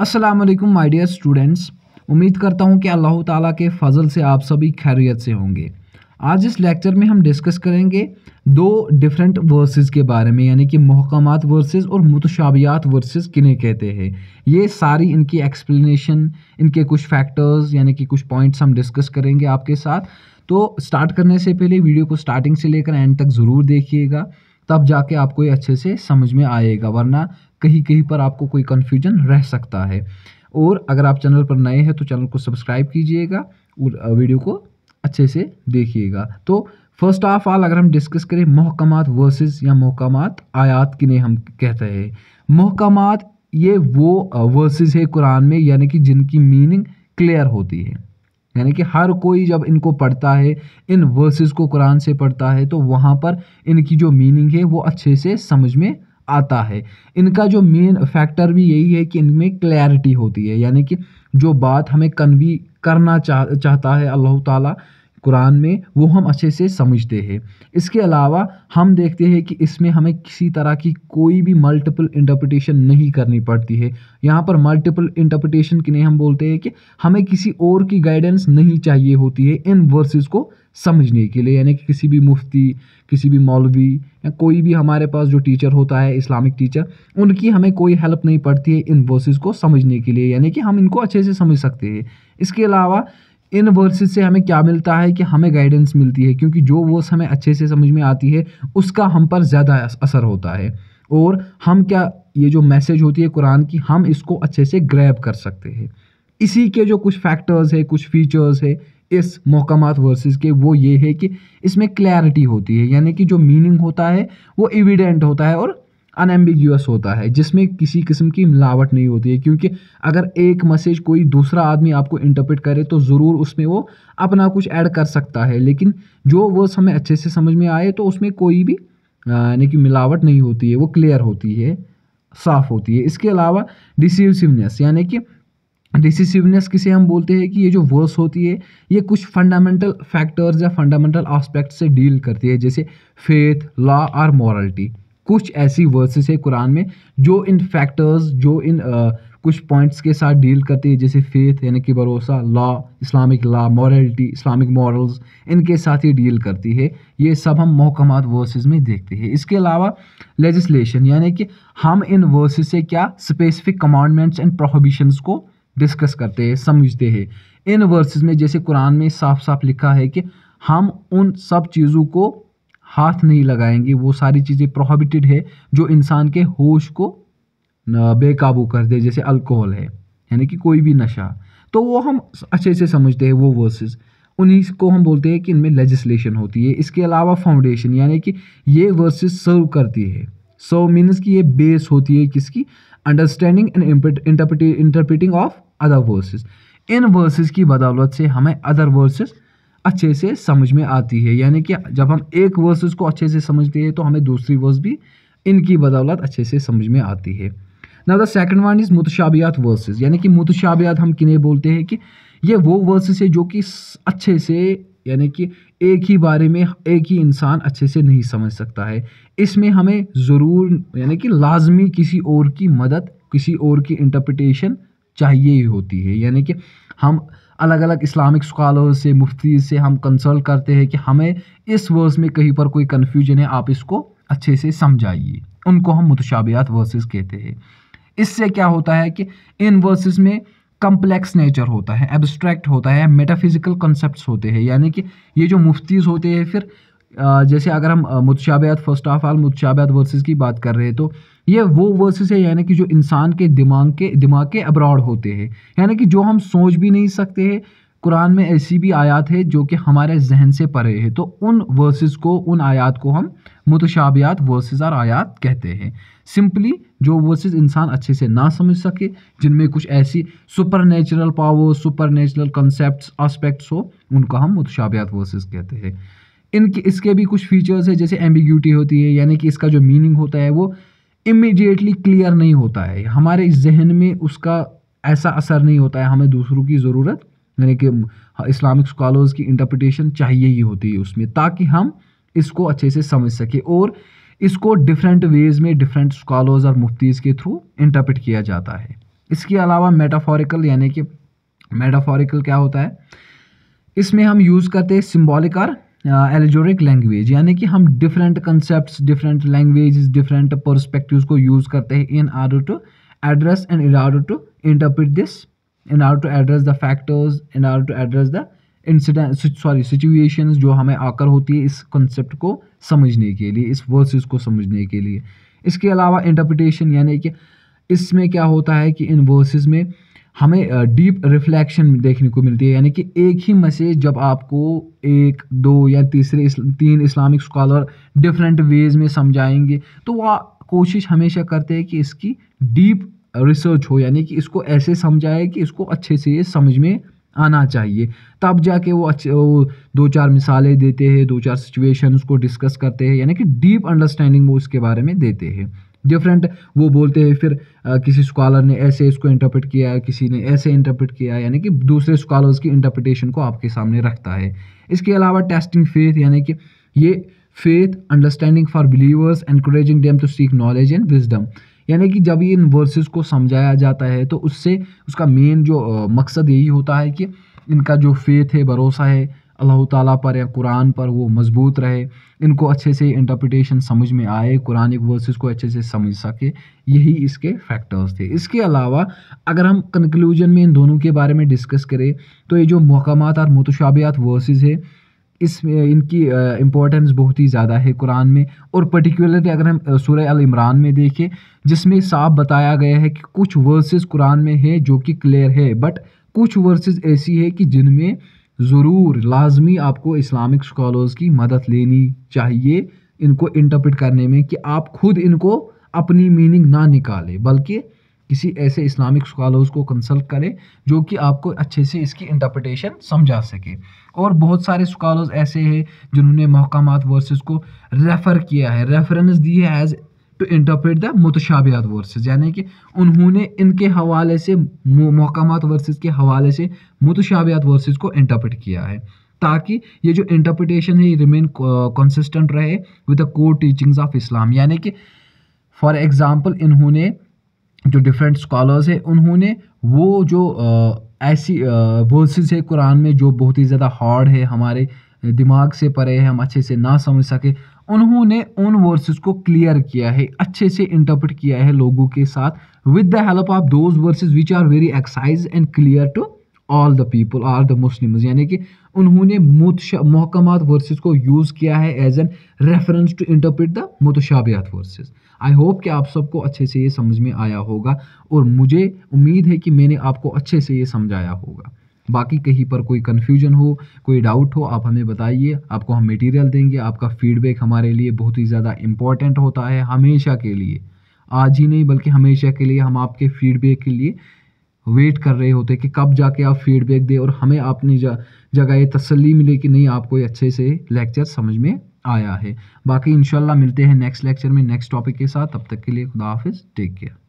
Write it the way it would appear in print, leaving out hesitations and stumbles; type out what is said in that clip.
अस्सलाम वालेकुम my dear students. उम्मीद करता हूँ कि अल्लाह ताला के फजल से आप सभी खैरियत से होंगे। आज इस लेक्चर में हम डिस्कस करेंगे दो डिफरेंट वर्सेस के बारे में, यानी कि मुहक्कमात वर्सेस और मुतशाबिहात वर्सेस किन्हें कहते हैं। ये सारी इनकी एक्सप्लेनेशन, इनके कुछ फैक्टर्स यानी कि कुछ पॉइंट्स हम डिस्कस करेंगे आपके साथ। तो स्टार्ट करने से पहले वीडियो को स्टार्टिंग से लेकर एंड तक ज़रूर देखिएगा, तब जाके आपको ये अच्छे से समझ में आएगा, वरना कहीं कहीं पर आपको कोई कन्फ्यूजन रह सकता है। और अगर आप चैनल पर नए हैं तो चैनल को सब्सक्राइब कीजिएगा और वीडियो को अच्छे से देखिएगा। तो फर्स्ट ऑफ ऑल अगर हम डिस्कस करें मुहक्कमात वर्सेस या मुहक्कमात आयात किन्हें हम कहते हैं। मुहक्कमात ये वो वर्सेस है कुरान में, यानी कि जिनकी मीनिंग क्लियर होती है, यानी कि हर कोई जब इनको पढ़ता है, इन वर्सेस को कुरान से पढ़ता है, तो वहाँ पर इनकी जो मीनिंग है वो अच्छे से समझ में आता है। इनका जो मेन फैक्टर भी यही है कि इनमें क्लैरिटी होती है, यानी कि जो बात हमें कन्वी करना चाहता है अल्लाह ताला कुरान में, वो हम अच्छे से समझते हैं। इसके अलावा हम देखते हैं कि इसमें हमें किसी तरह की कोई भी मल्टीपल इंटरप्रिटेशन नहीं करनी पड़ती है। यहाँ पर मल्टीपल इंटरप्रिटेशन किन्हें हम बोलते हैं कि हमें किसी और की गाइडेंस नहीं चाहिए होती है इन वर्सेस को समझने के लिए, यानी कि किसी भी मुफ्ती, किसी भी मौलवी या कोई भी हमारे पास जो टीचर होता है, इस्लामिक टीचर, उनकी हमें कोई हेल्प नहीं पड़ती है इन वर्सेस को समझने के लिए, यानी कि हम इनको अच्छे से समझ सकते हैं। इसके अलावा इन वर्सेस से हमें क्या मिलता है कि हमें गाइडेंस मिलती है, क्योंकि जो वर्स हमें अच्छे से समझ में आती है उसका हम पर ज़्यादा असर होता है, और हम क्या, ये जो मैसेज होती है कुरान की, हम इसको अच्छे से ग्रैब कर सकते हैं। इसी के जो कुछ फैक्टर्स है, कुछ फीचर्स है इस मुहक्कमात वर्सेस के, वो ये है कि इसमें क्लैरिटी होती है, यानी कि जो मीनिंग होता है वो एविडेंट होता है और अनएम्बिग्यूअस होता है, जिसमें किसी किस्म की मिलावट नहीं होती है। क्योंकि अगर एक मैसेज कोई दूसरा आदमी आपको इंटरप्रेट करे तो ज़रूर उसमें वो अपना कुछ ऐड कर सकता है, लेकिन जो वर्ड्स हमें अच्छे से समझ में आए तो उसमें कोई भी यानी कि मिलावट नहीं होती है, वो क्लियर होती है, साफ़ होती है। इसके अलावा डिसीसिवनेस, यानी कि डिसिसिवनेस किसे हम बोलते हैं कि ये जो वर्स होती है ये कुछ फंडामेंटल फैक्टर्स या फंडामेंटल एस्पेक्ट से डील करती है, जैसे फेथ, लॉ और मॉरलिटी। कुछ ऐसी वर्सेस है कुरान में जो इन फैक्टर्स, जो इन कुछ पॉइंट्स के साथ डील करती है, जैसे फेथ यानी कि भरोसा, law, Islamic law, morality, Islamic morals, इनके साथ ये डील करती है। ये सब हम मुहक्कमात वर्सेस में देखते हैं। इसके अलावा लेजिस्लेशन, यानी कि हम इन वर्सेस से क्या स्पेसिफिक कमांडमेंट्स एंड प्रोहिबिशंस को डिस्कस करते हैं, समझते हैं। इन वर्सेस में जैसे कुरान में साफ साफ लिखा है कि हम उन सब चीज़ों को हाथ नहीं लगाएंगे, वो सारी चीज़ें प्रोहिबिटेड है जो इंसान के होश को बेकाबू कर दे, जैसे अल्कोहल है, यानी कि कोई भी नशा, तो वो हम अच्छे से समझते हैं वो वर्सेस, उन्हीं को हम बोलते हैं कि इनमें लेजिस्लेशन होती है। इसके अलावा फाउंडेशन, यानी कि ये वर्सेस सर्व करती है, सर्व मीन्स कि ये बेस होती है किसकी, understanding and interpreting of other verses. इन वर्सेस की बदौलत से हमें अदर वर्सेस अच्छे से समझ में आती है, यानी कि जब हम एक वर्सेस को अच्छे से समझते हैं तो हमें दूसरी वर्स भी इनकी बदौलत अच्छे से समझ में आती है। Now the second one is मुतशाबिहात वर्सेस, यानी कि मुतशाबिहात हम किन्हें बोलते हैं कि ये वो वर्सेस है जो कि अच्छे से, यानी कि एक ही बारे में एक ही इंसान अच्छे से नहीं समझ सकता है। इसमें हमें ज़रूर, यानी कि लाजमी किसी और की मदद, किसी और की इंटरप्रिटेशन चाहिए ही होती है, यानी कि हम अलग अलग इस्लामिक स्कॉलर्स से, मुफ्ती से हम कंसल्ट करते हैं कि हमें इस वर्स में कहीं पर कोई कन्फ्यूजन है, आप इसको अच्छे से समझाइए। उनको हम मुतशाबिहात वर्सेस कहते हैं। इससे क्या होता है कि इन वर्सेस में कम्प्लेक्स नेचर होता है, एब्स्ट्रैक्ट होता है, मेटाफिजिकल कॉन्सेप्ट्स होते हैं, यानी कि ये जो मुफ्तीज़ होते हैं, फिर जैसे अगर हम मुतशाबिहात, फर्स्ट ऑफ ऑल मुतशाबिहात वर्सेस की बात कर रहे हैं, तो ये वो वर्सेस है यानी कि जो इंसान के दिमाग के अब्रॉड होते हैं, यानी कि जो हम सोच भी नहीं सकते हैं। कुरान में ऐसी भी आयत है जो कि हमारे जहन से परे है, तो उन वर्सेस को, उन आयत को हम मुतशाबिहात वर्सेस और आयत कहते हैं। सिंपली जो वर्सेस इंसान अच्छे से ना समझ सके, जिनमें कुछ ऐसी supernatural power, supernatural concepts, aspects हो, उनको हम मुतशाबिहात वर्सेस कहते हैं। इसके भी कुछ फीचर्स है, जैसे एम्बिग्यूटी होती है, यानी कि इसका जो मीनिंग होता है वो इमीडिएटली क्लियर नहीं होता है, हमारे जहन में उसका ऐसा असर नहीं होता है, हमें दूसरों की ज़रूरत, यानी कि इस्लामिक स्कॉलर्स की इंटरप्रिटेशन चाहिए ही होती है उसमें, ताकि हम इसको अच्छे से समझ सके, और इसको डिफरेंट वेज में डिफरेंट स्कॉलर्स और मुफ्तीज़ के थ्रू इंटरप्रेट किया जाता है। इसके अलावा मेटाफोरिकल, यानी कि मेटाफोरिकल क्या होता है, इसमें हम यूज़ करते हैं सिम्बॉलिक और एलिजोरिक लैंग्वेज, यानी कि हम different concepts, different language, different perspectives को यूज़ करते हैं in order to address and in order to interpret this, in order to address the factors, in order to address the incident situations जो हमें आकर होती है इस कंसेप्ट को समझने के लिए, इस वर्सेस को समझने के लिए। इसके अलावा इंटरप्रिटेशन, यानी कि इसमें क्या होता है कि इन वर्सेस में हमें डीप रिफ्लेक्शन देखने को मिलती है, यानी कि एक ही मैसेज जब आपको एक, दो या तीन इस्लामिक स्कॉलर डिफरेंट वेज में समझाएंगे तो वह कोशिश हमेशा करते हैं कि इसकी डीप रिसर्च हो, यानी कि इसको ऐसे समझाए कि इसको अच्छे से ये समझ में आना चाहिए। तब जाके वो दो चार मिसालें देते हैं, दो चार सिचुएशंस को डिस्कस करते हैं, यानी कि डीप अंडरस्टैंडिंग वो उसके बारे में देते हैं। डिफरेंट वो बोलते हैं फिर किसी स्कॉलर ने ऐसे इसको इंटरप्रेट किया, किसी ने ऐसे इंटरप्रेट किया, यानी कि दूसरे स्कॉलर्स की इंटरप्रिटेशन को आपके सामने रखता है। इसके अलावा टेस्टिंग फेथ, यानी कि ये faith understanding for believers encouraging them to seek knowledge and wisdom, यानी कि जब ये इन वर्सेस को समझाया जाता है तो उससे उसका मेन जो मकसद यही होता है कि इनका जो फेथ है, भरोसा है अल्लाह ताला पर या कुरान पर, वो मजबूत रहे, इनको अच्छे से इंटरप्रिटेशन समझ में आए, कुरानिक वर्सेस को अच्छे से समझ सके। यही इसके फैक्टर्स थे। इसके अलावा अगर हम कंक्लूजन में इन दोनों के बारे में डिस्कस करें तो ये जो मुहकमात और मुतशाबिहात वर्सेस है, इसमें इनकी इम्पोर्टेंस बहुत ही ज़्यादा है कुरान में, और पर्टिकुलरली अगर हम सूरह अल इमरान में देखें जिसमें साफ बताया गया है कि कुछ वर्सेस कुरान में है जो कि क्लियर है, बट कुछ वर्सेस ऐसी है कि जिनमें ज़रूर लाजमी आपको इस्लामिक स्कॉलर्स की मदद लेनी चाहिए इनको इंटरप्रेट करने में, कि आप खुद इनको अपनी मीनिंग ना निकालें बल्कि किसी ऐसे इस्लामिक स्कॉलर्स को कंसल्ट करें जो कि आपको अच्छे से इसकी इंटरप्रिटेशन समझा सके। और बहुत सारे स्कॉलर्स ऐसे हैं जिन्होंने महकामात वर्सेस को रेफ़र किया है, रेफरेंस दी है एज टू इंटरप्रेट द मुतशाबिहात वर्सेस, यानी कि उन्होंने इनके हवाले से, महकामात वर्सेस के हवाले से मुतशाबिहात वर्सेस को इंटरप्रेट किया है, ताकि ये जो इंटरप्रिटेशन है ये रिमेन कंसिस्टेंट रहे with the core teachings of Islam. यानी कि फॉर एग्जांपल इन्होंने जो डिफरेंट स्कॉलर्स है उन्होंने वो जो ऐसी वर्सेस है कुरान में जो बहुत ही ज़्यादा हार्ड है, हमारे दिमाग से परे है, हम अच्छे से ना समझ सके, उन्होंने उन वर्सेस को क्लियर किया है, अच्छे से इंटरप्रेट किया है लोगों के साथ with the help of those verses which are very excise and clear to all the people are the Muslims, यानी कि उन्होंने मुहकमात वर्सेस को यूज़ किया है as an reference to interpret the मुतशाबिहात वर्सेस। आई होप कि आप सबको अच्छे से ये समझ में आया होगा, और मुझे उम्मीद है कि मैंने आपको अच्छे से ये समझाया होगा। बाकी कहीं पर कोई कन्फ्यूजन हो, कोई डाउट हो, आप हमें बताइए, आपको हम मटेरियल देंगे। आपका फीडबैक हमारे लिए बहुत ही ज़्यादा इम्पॉर्टेंट होता है, हमेशा के लिए, आज ही नहीं बल्कि हमेशा के लिए हम आपके फीडबैक के लिए वेट कर रहे होते कि कब जाके आप फीडबैक दें और हमें अपनी जगह ये तसल्ली मिले कि नहीं आपको ये अच्छे से लेक्चर समझ में आया है। बाकी इंशाल्लाह मिलते हैं नेक्स्ट लेक्चर में नेक्स्ट टॉपिक के साथ, तब तक के लिए खुदा हाफिज़, टेक केयर।